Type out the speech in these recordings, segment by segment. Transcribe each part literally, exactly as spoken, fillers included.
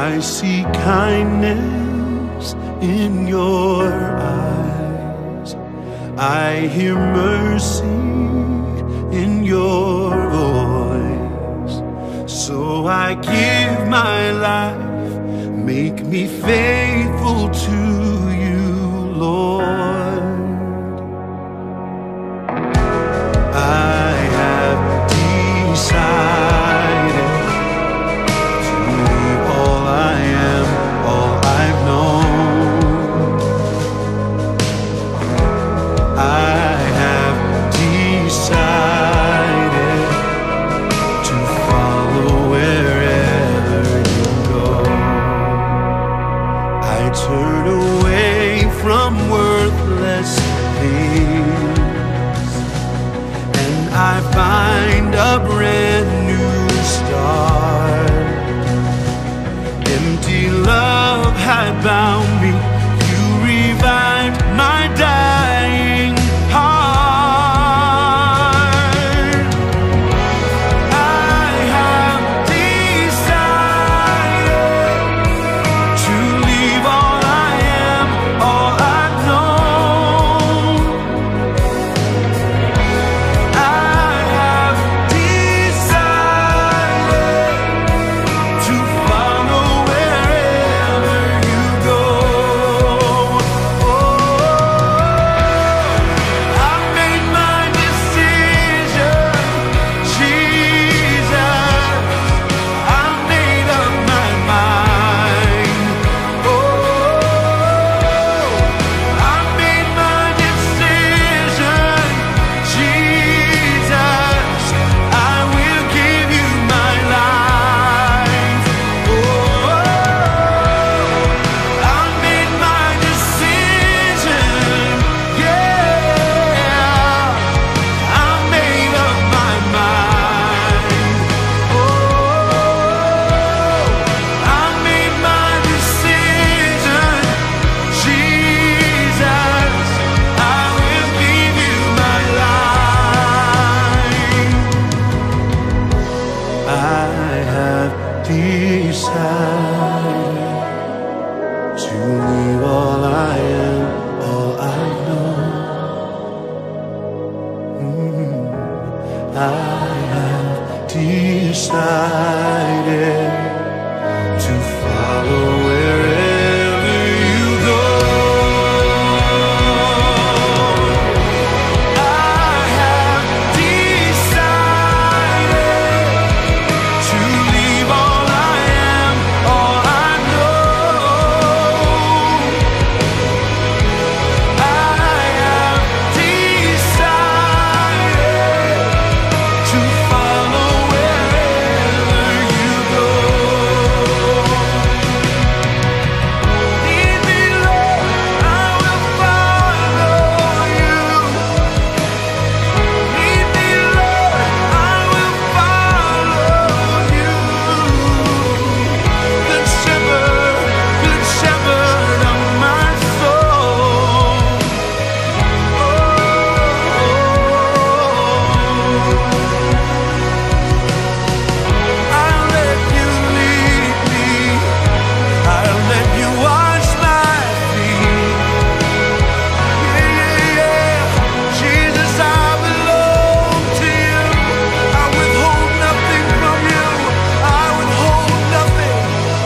I see kindness in your eyes. I hear mercy in your voice. So I give my life, make me faithful to you, Lord. I have decided to leave all I am, all I've known. I have decided to follow wherever you go. I turn away from worthless things, and I find a brand new start. Empty love had bound me, you revived my dying heart. I have decided to leave all I am, all I've known. I have decided to follow wherever you go. Oh, I've made my decision, Jesus. I've made up my mind. Oh, I've made my decision, Jesus. I will give you my life. Oh, I've made my decision, yeah. I've made up my mind. Oh, I've made my decision, Jesus. I will give you my life. I have decided to leave all I am, all I know. Mm. I have decided to follow wherever you go. I have decided to leave all I am, all I know. I have decided to follow wherever you go. Lead me, Lord, I will follow you. Lead me, Lord, I will follow you. Good shepherd, good shepherd of my soul. Oh, I'll let you lead me. I'll let you wash my feet. Yeah, yeah, yeah. Jesus, I belong to you. I withhold nothing from you. I withhold nothing.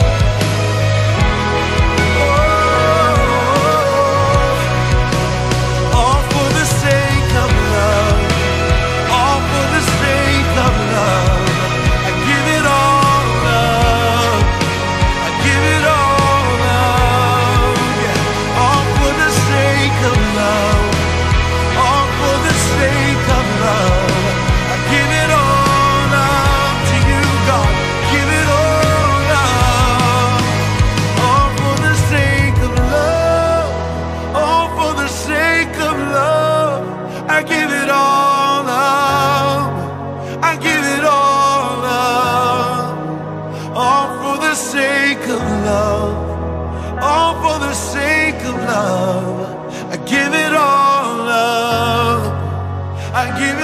Oh, all for the sake of love. All for the sake of love. I give it all up. I give it all up. Yeah. All for the sake of love. All for the sake of love. I give it all up to you, God. Give it all up. All for the sake of love. All for the sake of love. I give it all up. I give it all up. All for the sake of love. All for the sake of love. I give it all up. I give